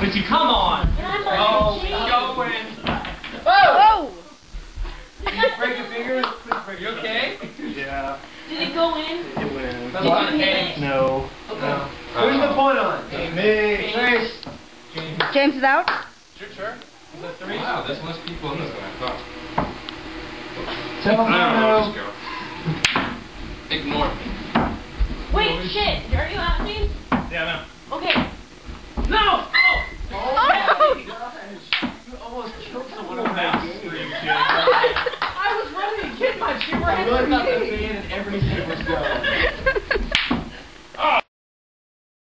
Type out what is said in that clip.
But you come on. Oh, going. Oh! Did you break your finger? You okay? Yeah. Did it go in? It went. Did you hit it? No. No. Who's the point on? Me. Trace. James is out. Sure. Is that 3? Wow, there's less people in this than I thought. Tell them I don't know. Let's go. Ignore me. Wait, shit. Are you out, James?